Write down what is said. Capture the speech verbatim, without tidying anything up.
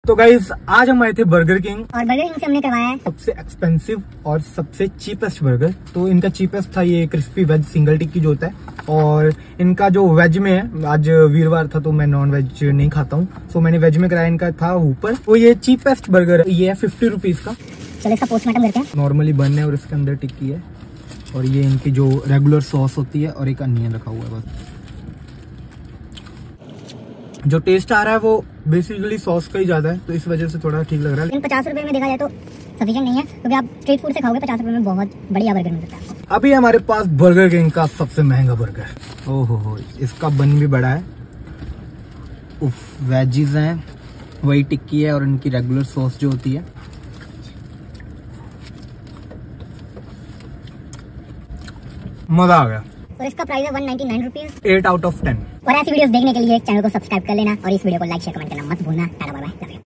तो गाइस आज हम आए थे बर्गर किंग और बर्गर किंग से हमने करवाया है सबसे एक्सपेंसिव और सबसे चीपेस्ट बर्गर। तो इनका चीपेस्ट था ये क्रिस्पी वेज सिंगल टिक्की जो होता है, और इनका जो वेज में है, आज वीरवार था तो मैं नॉन वेज नहीं खाता हूँ, तो मैंने वेज में कराया। इनका था ऊपर, तो ये चीपेस्ट बर्गर ये है फिफ्टी रुपीज का। चलो इसका पोस्टमार्टम करते हैं। नॉर्मली बन है और इसके अंदर टिक्की है, और ये इनकी जो रेगुलर सॉस होती है और एक अनियन रखा हुआ है बस। जो टेस्ट आ रहा है वो बेसिकली सॉस का ही ज्यादा है, तो इस वजह से थोड़ा ठीक लग रहा है। लेकिन पचास रुपए में देखा जाए तो सफिशिएंट नहीं है, क्योंकि आप स्ट्रीट फूड से खाओगे पचास रुपए में बहुत बढ़िया बर्गर मिल सकता है। अभी हमारे पास बर्गर किंग का सबसे महंगा बर्गर। ओहो हो, इसका बन भी बड़ा है। उफ, वेजीज हैं, वही टिक्की है और इनकी रेगुलर सॉस जो होती है। मजा आ गया। और इसका प्राइस है one ninety nine rupees. Eight out of ten. और ऐसी वीडियोस देखने के लिए चैनल को सब्सक्राइब कर लेना और इस वीडियो को लाइक शेयर कमेंट करना मत भूलना। Tata bye bye.